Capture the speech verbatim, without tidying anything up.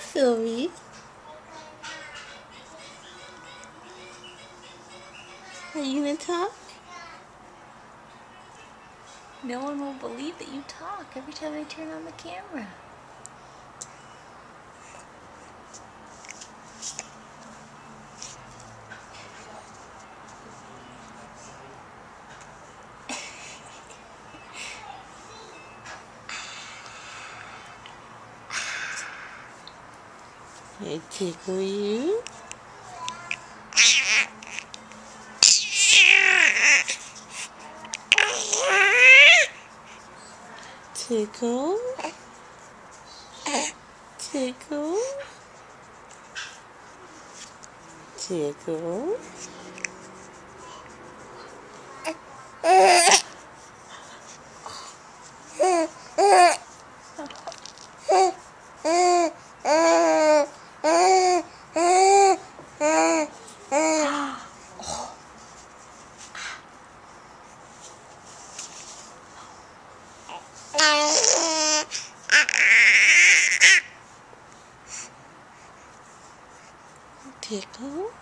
Sylvie, are you gonna talk? No one will believe that you talk every time I turn on the camera. I tickle you. Tickle. Tickle. Tickle. Tickle.